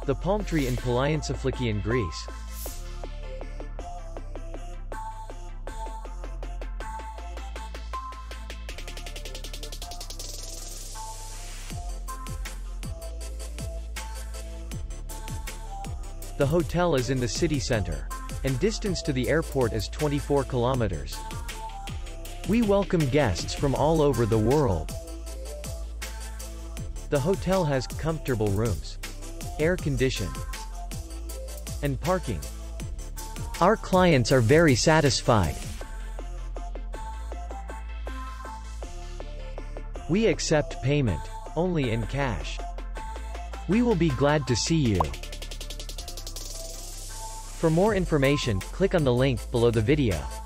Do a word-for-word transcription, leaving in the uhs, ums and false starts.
The Palmtree in PalaionTsiflikion, Greece. The hotel is in the city center, and distance to the airport is twenty-four kilometers. We welcome guests from all over the world. The hotel has comfortable rooms, air conditioning, and parking. Our clients are very satisfied. We accept payment only in cash. We will be glad to see you. For more information, click on the link below the video.